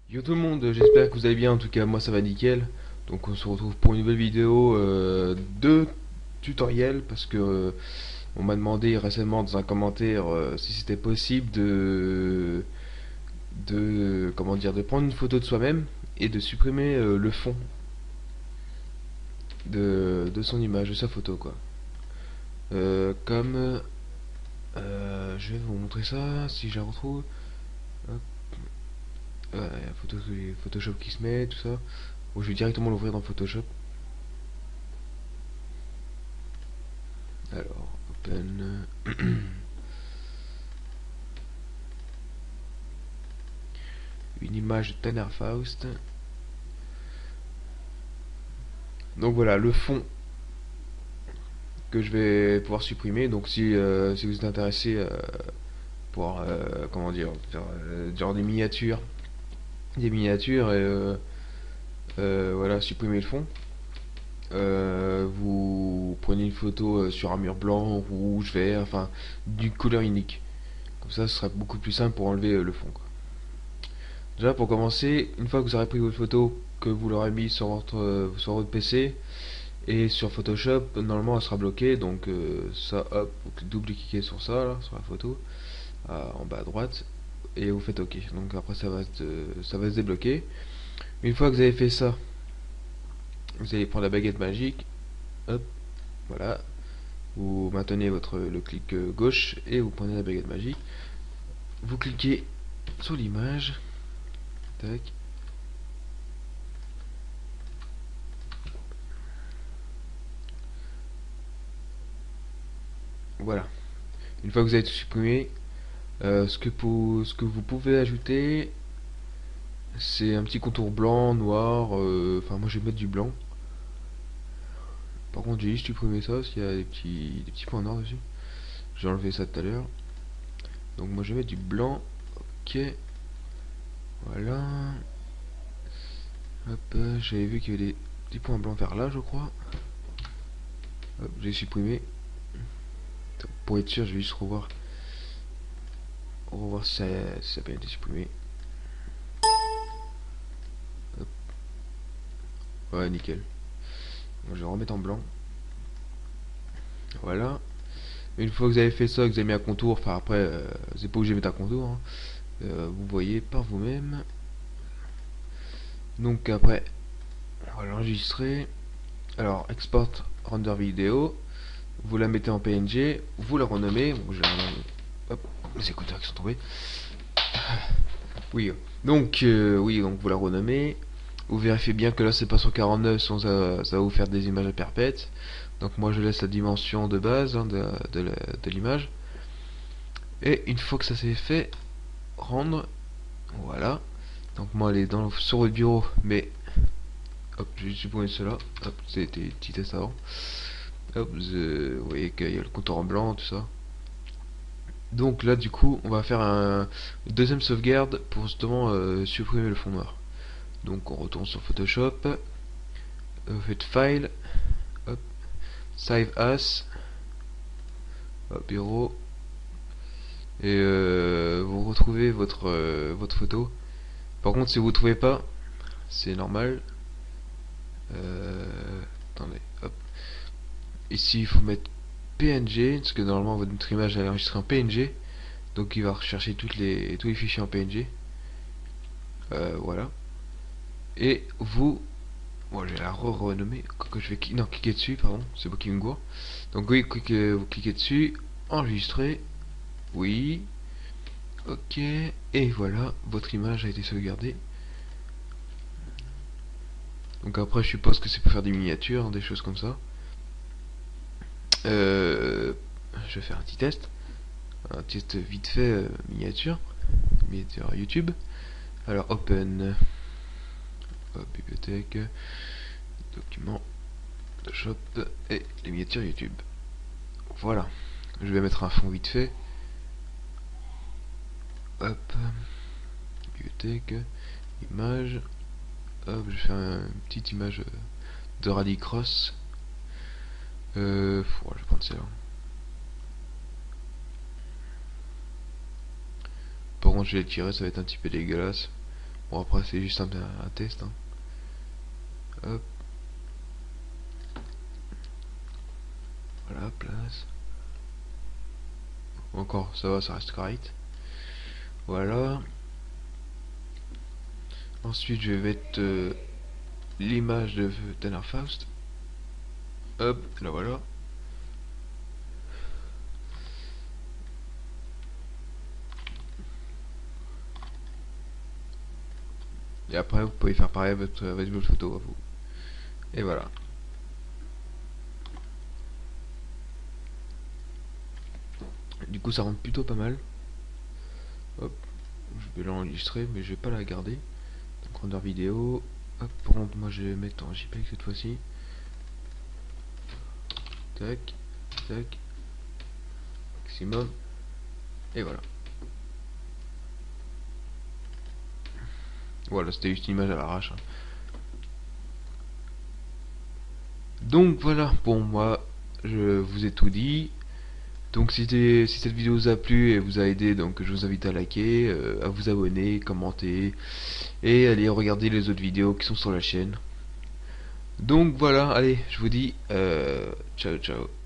Yo tout le monde, j'espère que vous allez bien, en tout cas moi ça va nickel. Donc on se retrouve pour une nouvelle vidéo de tutoriel parce que on m'a demandé récemment dans un commentaire si c'était possible de comment dire de prendre une photo de soi-même et de supprimer le fond de son image, de sa photo quoi. Comme je vais vous montrer ça si je la retrouve. Hop, y a Photoshop qui se met, tout ça. Bon, je vais directement l'ouvrir dans Photoshop. Alors, open. Une image de Tanner Faust. Donc voilà, le fond que je vais pouvoir supprimer. Donc si vous êtes intéressé pour, comment dire, faire genre des miniatures et voilà, supprimer le fond. Vous prenez une photo sur un mur blanc, rouge, vert, enfin, d'une couleur unique. Comme ça, ce sera beaucoup plus simple pour enlever le fond, quoi. Déjà, pour commencer, une fois que vous aurez pris votre photo, que vous l'aurez mis sur votre PC et sur Photoshop, normalement elle sera bloquée. Donc ça, hop, vous double-cliquez sur ça, là, sur la photo, en bas à droite, et vous faites OK. Donc après ça va se débloquer. Une fois que vous avez fait ça, vous allez prendre la baguette magique, hop, voilà. Vous maintenez le clic gauche et vous prenez la baguette magique. Vous cliquez sur l'image, tac. Voilà. Une fois que vous avez tout supprimé, ce que vous pouvez ajouter, c'est un petit contour blanc, noir. Enfin, moi je vais mettre du blanc. Par contre, j'ai juste supprimé ça parce qu'il y a des petits points noirs dessus. J'ai enlevé ça tout à l'heure. Donc, moi je vais mettre du blanc. Ok. Voilà. Hop, j'avais vu qu'il y avait des petits points blancs vers là, je crois. Hop, j'ai supprimé. Pour être sûr, je vais juste revoir si ça a bien été supprimé. Hop. Ouais, nickel. Bon, je vais remettre en blanc. Voilà. Une fois que vous avez fait ça, que vous avez mis un contour, enfin après, c'est pas obligé de mettre un contour, hein. Vous voyez par vous-même. Donc après, on va l'enregistrer. Alors, export render vidéo. Vous la mettez en PNG. Vous la renommez. Bon, hop, les écouteurs qui sont tombés. Oui. Donc vous la renommez. Vous vérifiez bien que là c'est pas 149, sinon ça va vous faire des images à perpète. Donc moi je laisse la dimension de base, hein, de l'image. Et une fois que ça c'est fait, rendre. Voilà. Donc moi elle est sur votre bureau, mais hop, je vais supprimer cela. Hop, c'était des petits tests avant. Hop, vous voyez qu'il y a le contour en blanc, tout ça. Donc là, du coup, on va faire une deuxième sauvegarde pour justement supprimer le fond noir. Donc on retourne sur Photoshop, vous faites File, hop, Save As, hop, bureau, et vous retrouvez votre photo. Par contre, si vous ne trouvez pas, c'est normal. Attendez, hop. Ici, il faut mettre PNG, parce que normalement votre image est enregistrée en PNG, donc il va rechercher tous les fichiers en PNG. Voilà. Et vous, bon, je vais la renommer, que je vais non, cliquer dessus, pardon, c'est moi qui me gourre. Donc oui, vous cliquez dessus, enregistrer, oui, ok, et voilà, votre image a été sauvegardée. Donc après, je suppose que c'est pour faire des miniatures, hein, des choses comme ça. Euh, je vais faire un test vite fait, miniature YouTube. Alors open, hop, bibliothèque, document, Photoshop et les miniatures YouTube. Voilà, je vais mettre un fond vite fait. Hop, bibliothèque, image. Hop, je fais une petite image de rallycross. Je vais prendre celle-là. Par contre, je vais l'étirer, ça va être un petit peu dégueulasse. Bon, après c'est juste un test, hein. Hop, voilà, place. Encore, ça va, ça reste correct. Voilà. Ensuite, je vais mettre l'image de Tanner Faust. Hop, là voilà. Et après, vous pouvez faire pareil avec votre photo à vous. Et voilà. Du coup, ça rentre plutôt pas mal. Hop, je vais l'enregistrer, mais je vais pas la garder. Donc, render vidéo. Hop, par contre, moi je vais mettre en JPEG cette fois-ci. Tac, tac, maximum. Et voilà. Voilà, c'était juste une image à l'arrache, hein. Donc voilà, pour moi, je vous ai tout dit. Donc si cette vidéo vous a plu et vous a aidé, donc je vous invite à liker, à vous abonner, commenter et aller regarder les autres vidéos qui sont sur la chaîne. Donc voilà, allez, je vous dis ciao ciao.